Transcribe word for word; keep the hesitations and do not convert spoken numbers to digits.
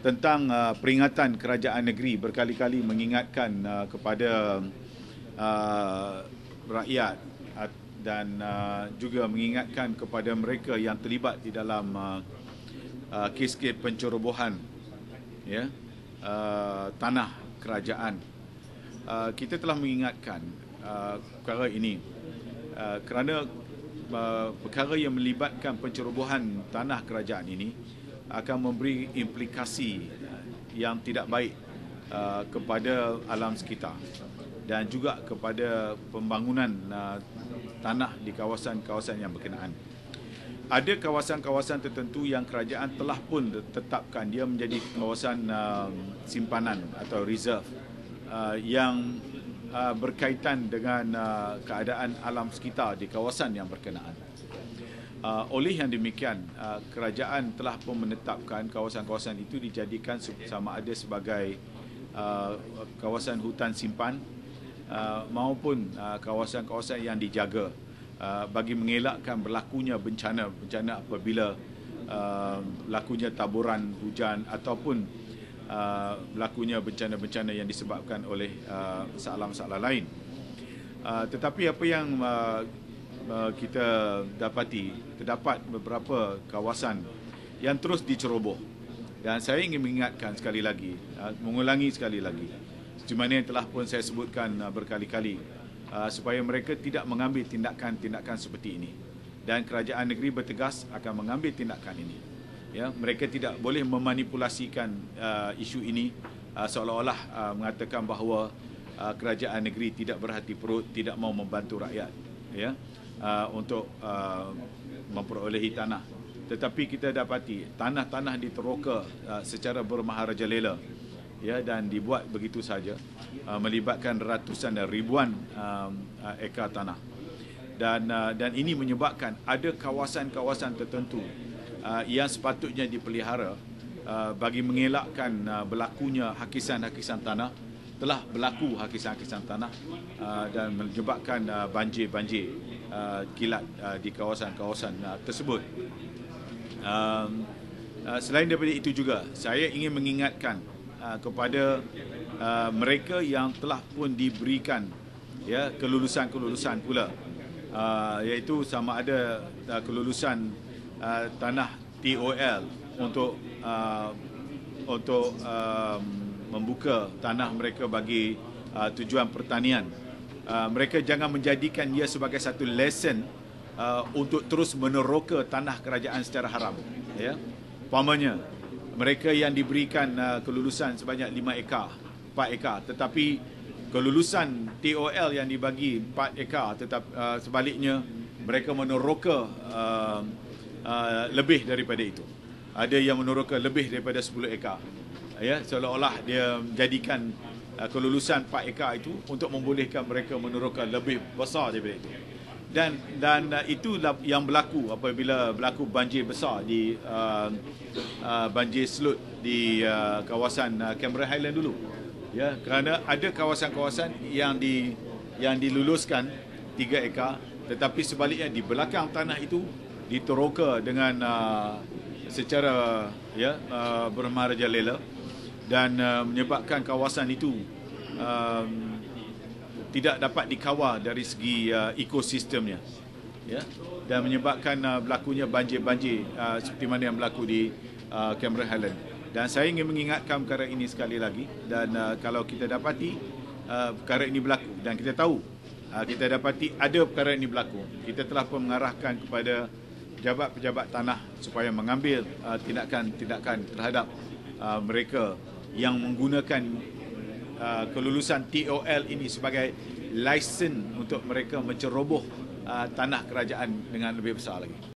tentang uh, peringatan kerajaan negeri berkali-kali mengingatkan uh, kepada uh, rakyat uh, dan uh, juga mengingatkan kepada mereka yang terlibat di dalam uh, uh, kes-kes pencerobohan ya uh, tanah kerajaan. Uh, kita telah mengingatkan uh, perkara ini uh, kerana uh, perkara yang melibatkan pencerobohan tanah kerajaan ini akan memberi implikasi yang tidak baik uh, kepada alam sekitar dan juga kepada pembangunan uh, tanah di kawasan-kawasan yang berkenaan. Ada kawasan-kawasan tertentu yang kerajaan telah pun tetapkan dia menjadi kawasan uh, simpanan atau reserve uh, yang uh, berkaitan dengan uh, keadaan alam sekitar di kawasan yang berkenaan. Uh, oleh yang demikian, uh, kerajaan telah pun menetapkan kawasan-kawasan itu dijadikan sama ada sebagai uh, kawasan hutan simpan uh, maupun uh, kawasan-kawasan yang dijaga uh, bagi mengelakkan berlakunya bencana-bencana apabila uh, berlakunya taburan hujan ataupun uh, berlakunya bencana-bencana yang disebabkan oleh uh, masalah-masalah lain. Uh, tetapi apa yang uh, kita dapati, terdapat beberapa kawasan yang terus diceroboh dan saya ingin mengingatkan sekali lagi, mengulangi sekali lagi seperti mana yang telah pun saya sebutkan berkali-kali supaya mereka tidak mengambil tindakan-tindakan seperti ini dan kerajaan negeri bertegas akan mengambil tindakan ini. Ya, mereka tidak boleh memanipulasikan uh, isu ini uh, seolah-olah uh, mengatakan bahawa uh, kerajaan negeri tidak berhati perut, tidak mau membantu rakyat. Ya. Uh, untuk uh, memperolehi tanah. Tetapi kita dapati tanah-tanah diteroka uh, secara bermaharajalela ya, dan dibuat begitu saja uh, melibatkan ratusan dan ribuan uh, uh, ekar tanah. Dan uh, dan ini menyebabkan ada kawasan-kawasan tertentu uh, yang sepatutnya dipelihara uh, bagi mengelakkan uh, berlakunya hakisan-hakisan tanah, telah berlaku hakisan-hakisan tanah uh, dan menyebabkan uh, banjir-banjir uh, kilat uh, di kawasan-kawasan uh, tersebut. Um, uh, selain daripada itu juga, saya ingin mengingatkan uh, kepada uh, mereka yang telah pun diberikan ya kelulusan-kelulusan pula, uh, iaitu sama ada uh, kelulusan uh, tanah T O L untuk uh, untuk um, membuka tanah mereka bagi uh, tujuan pertanian. Uh, mereka jangan menjadikan ia sebagai satu lesson uh, untuk terus meneroka tanah kerajaan secara haram. Ya, umpamanya mereka yang diberikan uh, kelulusan sebanyak lima ekar, empat ekar, tetapi kelulusan T O L yang dibagi empat ekar, tetapi uh, sebaliknya mereka meneroka uh, uh, lebih daripada itu. Ada yang meneroka lebih daripada sepuluh ekar. Ya, seolah-olah dia menjadikan uh, kelulusan empat ekar itu untuk membolehkan mereka meneroka lebih besar daripada itu. Dan dan uh, itu yang berlaku apabila berlaku banjir besar di uh, uh, banjir selut di uh, kawasan uh, Cameron Highland dulu. Ya, kerana ada kawasan-kawasan yang di yang diluluskan tiga ekar, tetapi sebaliknya di belakang tanah itu diteroka dengan uh, secara ya uh, bermaharajalela dan uh, menyebabkan kawasan itu uh, tidak dapat dikawal dari segi uh, ekosistemnya, ya, dan menyebabkan uh, berlakunya banjir-banjir uh, seperti mana yang berlaku di uh, Cameron Highland. Dan saya ingin mengingatkan perkara ini sekali lagi, dan uh, kalau kita dapati uh, perkara ini berlaku dan kita tahu uh, kita dapati ada perkara ini berlaku, kita telah pun mengarahkan kepada pejabat-pejabat tanah supaya mengambil uh, tindakan-tindakan terhadap uh, mereka yang menggunakan uh, kelulusan T O L ini sebagai lesen untuk mereka menceroboh uh, tanah kerajaan dengan lebih besar lagi.